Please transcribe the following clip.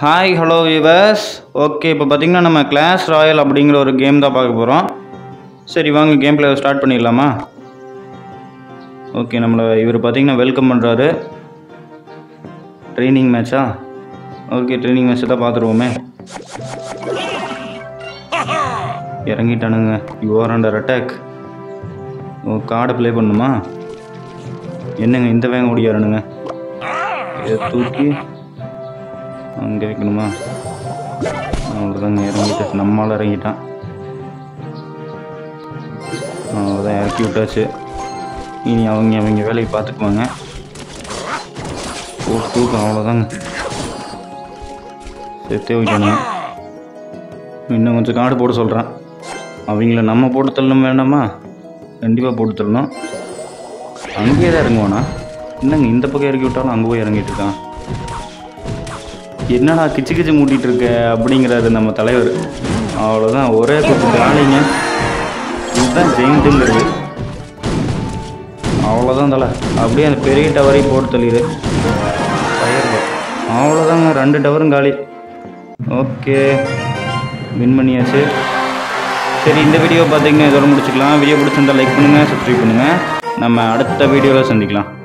Hi hello viewers. Okay, இப்போ பார்த்தீங்கன்னா நம்ம கிளாஷ் ராயல் அப்படிங்கிற ஒரு கேம் தான் பார்க்க போகிறோம். சரி வாங்க கேம் பிளே ஸ்டார்ட் பண்ணிடலாமா? ஓகே, நம்மளை இவர் பார்த்தீங்கன்னா வெல்கம் பண்ணுறாரு. ட்ரைனிங் மேட்சா? ஓகே, ட்ரைனிங் மேட்ச்சை தான் பார்த்துருவோமே. இறங்கிட்டானுங்க. You are under attack. ஓ, கார்டை ப்ளே பண்ணுமா? என்னங்க இந்த வேகம் ஓடியாரணுங்க? இதை தூக்கி அங்கே வைக்கணுமா? அவ்வளோதாங்க, இறங்கிட்டு நம்மளால் இறங்கிட்டான். அவ்வளோதான், இறக்கி விட்டாச்சு. இனி அவங்க வேலையை பார்த்துக்குவாங்க. தூக்கம் அவ்வளோதாங்க, சேர்த்தே வைக்கணுங்க. இன்னும் கொஞ்சம் காடு போட சொல்கிறேன். அவங்கள நம்ம போட்டு தள்ளணும் வேண்டாமா? கண்டிப்பாக போட்டு தள்ளணும். அங்கேயே தான் இறங்குவானா? என்னங்க இந்த பக்கம் இறக்கி விட்டாலும் அங்கே போய் இறங்கிட்டு இருக்கான். என்னடா கிச்சு கிச்சு மூட்டிகிட்டு இருக்க அப்படிங்கிறாரு நம்ம தலைவர். அவ்வளோதான், ஒரே கூப்பிட்டு ஆளிங்க. இதுதான் ஜெயிண்ட்டுங்கிறது. அவ்வளோதான் தலை, அப்படியே அந்த பெரிய டவரையும் போட்டு தள்ளிடு. அவ்வளோதாங்க, 2 டவரும் காலி. ஓகே, வின் பண்ணியாச்சு. சரி, இந்த வீடியோ பார்த்தீங்கன்னா இதோட முடிச்சுக்கலாம். வீடியோ பிடிச்சிருந்தா லைக் பண்ணுங்கள், சப்ஸ்கிரைப் பண்ணுங்கள். நம்ம அடுத்த வீடியோவில் சந்திக்கலாம்.